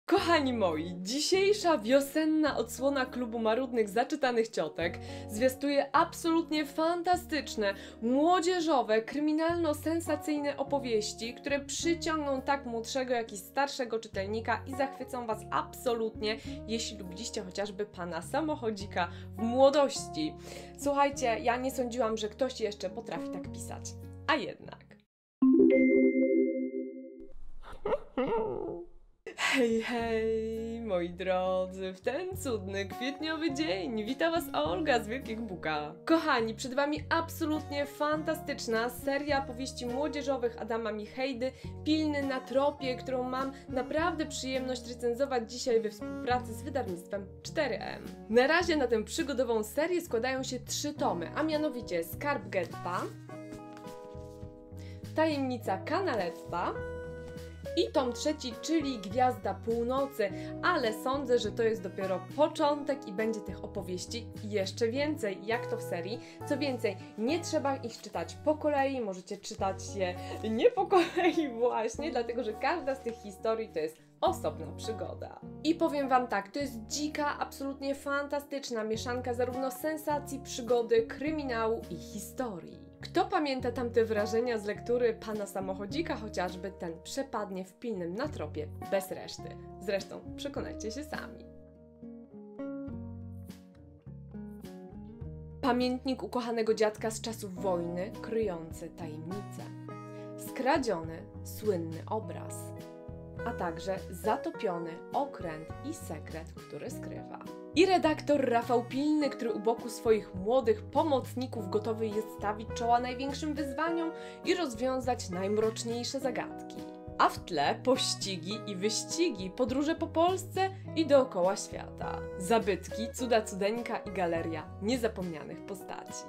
Kochani moi, dzisiejsza wiosenna odsłona klubu marudnych zaczytanych ciotek zwiastuje absolutnie fantastyczne, młodzieżowe, kryminalno-sensacyjne opowieści, które przyciągną tak młodszego, jak i starszego czytelnika i zachwycą Was absolutnie, jeśli lubiliście chociażby pana samochodzika w młodości. Słuchajcie, ja nie sądziłam, że ktoś jeszcze potrafi tak pisać, a jednak. Hej, hej, moi drodzy, w ten cudny, kwietniowy dzień wita Was Olga z Wielkiego Buka. Kochani, przed Wami absolutnie fantastyczna seria powieści młodzieżowych Adama Michejdy, Pilny na tropie, którą mam naprawdę przyjemność recenzować dzisiaj we współpracy z wydawnictwem 4M. Na razie na tę przygodową serię składają się 3 tomy, a mianowicie Skarb Getta, Tajemnica Canaletta i tom 3, czyli Gwiazda Północy, ale sądzę, że to jest dopiero początek i będzie tych opowieści jeszcze więcej, jak to w serii. Co więcej, nie trzeba ich czytać po kolei, możecie czytać je nie po kolei właśnie, dlatego że każda z tych historii to jest osobna przygoda. I powiem Wam tak, to jest dzika, absolutnie fantastyczna mieszanka zarówno sensacji, przygody, kryminału i historii. Kto pamięta tamte wrażenia z lektury pana samochodzika chociażby, ten przepadnie w Pilnym na tropie bez reszty. Zresztą przekonajcie się sami. Pamiętnik ukochanego dziadka z czasów wojny, kryjący tajemnicę. Skradziony, słynny obraz. A także zatopiony okręt i sekret, który skrywa. I redaktor Rafał Pilny, który u boku swoich młodych pomocników gotowy jest stawić czoła największym wyzwaniom i rozwiązać najmroczniejsze zagadki. A w tle pościgi i wyścigi, podróże po Polsce i dookoła świata. Zabytki, cuda cudeńka i galeria niezapomnianych postaci.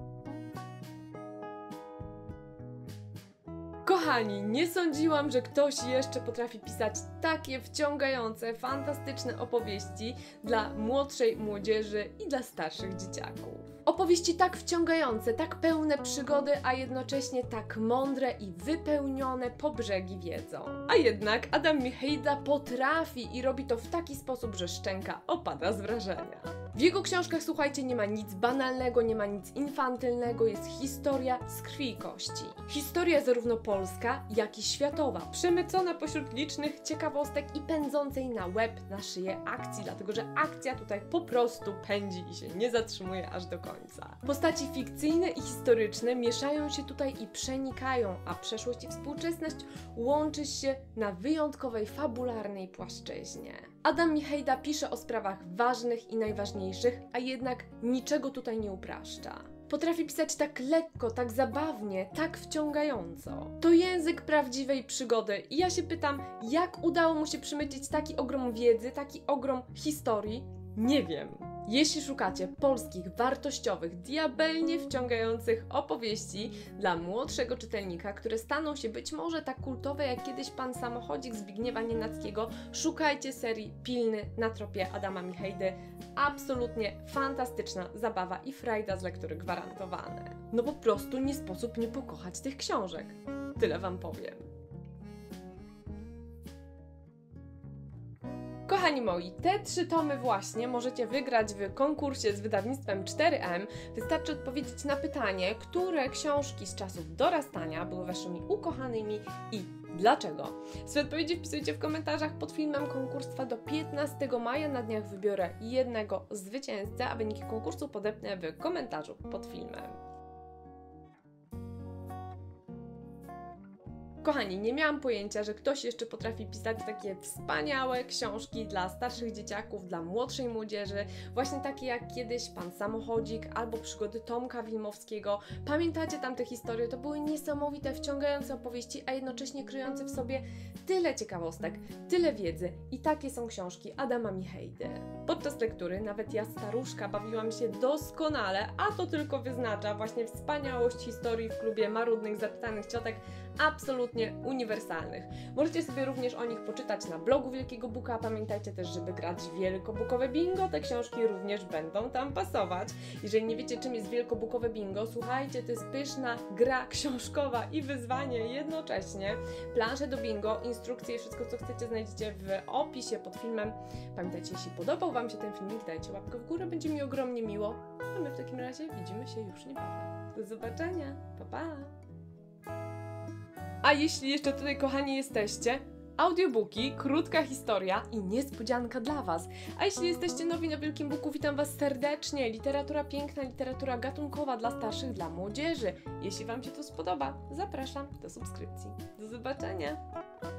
Kochani, nie sądziłam, że ktoś jeszcze potrafi pisać takie wciągające, fantastyczne opowieści dla młodszej młodzieży i dla starszych dzieciaków. Opowieści tak wciągające, tak pełne przygody, a jednocześnie tak mądre i wypełnione po brzegi wiedzą. A jednak Adam Michejda potrafi i robi to w taki sposób, że szczęka opada z wrażenia. W jego książkach, słuchajcie, nie ma nic banalnego, nie ma nic infantylnego, jest historia z krwi i kości. Historia zarówno polska, jak i światowa, przemycona pośród licznych ciekawostek i pędzącej na łeb, na szyję akcji, dlatego że akcja tutaj po prostu pędzi i się nie zatrzymuje aż do końca. Postaci fikcyjne i historyczne mieszają się tutaj i przenikają, a przeszłość i współczesność łączy się na wyjątkowej, fabularnej płaszczyźnie. Adam Michejda pisze o sprawach ważnych i najważniejszych, a jednak niczego tutaj nie upraszcza. Potrafi pisać tak lekko, tak zabawnie, tak wciągająco. To język prawdziwej przygody i ja się pytam, jak udało mu się przemycić taki ogrom wiedzy, taki ogrom historii? Nie wiem. Jeśli szukacie polskich, wartościowych, diabelnie wciągających opowieści dla młodszego czytelnika, które staną się być może tak kultowe jak kiedyś pan samochodzik Zbigniewa Nienackiego, szukajcie serii Pilny na tropie Adama Michejdy. Absolutnie fantastyczna zabawa i frajda z lektury gwarantowane. No po prostu nie sposób nie pokochać tych książek. Tyle Wam powiem. Kochani moi, te 3 tomy właśnie możecie wygrać w konkursie z wydawnictwem 4M. Wystarczy odpowiedzieć na pytanie, które książki z czasów dorastania były Waszymi ukochanymi i dlaczego. Swoje odpowiedzi wpisujcie w komentarzach pod filmem. Konkurs trwa do 15 maja. Na dniach wybiorę jednego zwycięzcę, a wyniki konkursu podepnę w komentarzu pod filmem. Kochani, nie miałam pojęcia, że ktoś jeszcze potrafi pisać takie wspaniałe książki dla starszych dzieciaków, dla młodszej młodzieży, właśnie takie jak kiedyś Pan Samochodzik albo Przygody Tomka Wilmowskiego. Pamiętacie tamte historie? To były niesamowite, wciągające opowieści, a jednocześnie kryjące w sobie tyle ciekawostek, tyle wiedzy i takie są książki Adama Michejdy. Podczas lektury nawet ja, staruszka, bawiłam się doskonale, a to tylko wyznacza właśnie wspaniałość historii w klubie marudnych zaczytanych ciotek. Absolutnie absolutnie uniwersalnych. Możecie sobie również o nich poczytać na blogu Wielkiego Buka. Pamiętajcie też, żeby grać wielkobukowe bingo, te książki również będą tam pasować. Jeżeli nie wiecie, czym jest wielkobukowe bingo, słuchajcie, to jest pyszna gra książkowa i wyzwanie jednocześnie. Plansze do bingo, instrukcje i wszystko, co chcecie, znajdziecie w opisie pod filmem. Pamiętajcie, jeśli podobał Wam się ten filmik, dajcie łapkę w górę, będzie mi ogromnie miło. A my w takim razie widzimy się już niebawem. Do zobaczenia, pa pa! A jeśli jeszcze tutaj, kochani, jesteście, audiobooki, krótka historia i niespodzianka dla Was. A jeśli jesteście nowi na Wielkim Buku, witam Was serdecznie. Literatura piękna, literatura gatunkowa dla starszych, dla młodzieży. Jeśli Wam się to spodoba, zapraszam do subskrypcji. Do zobaczenia!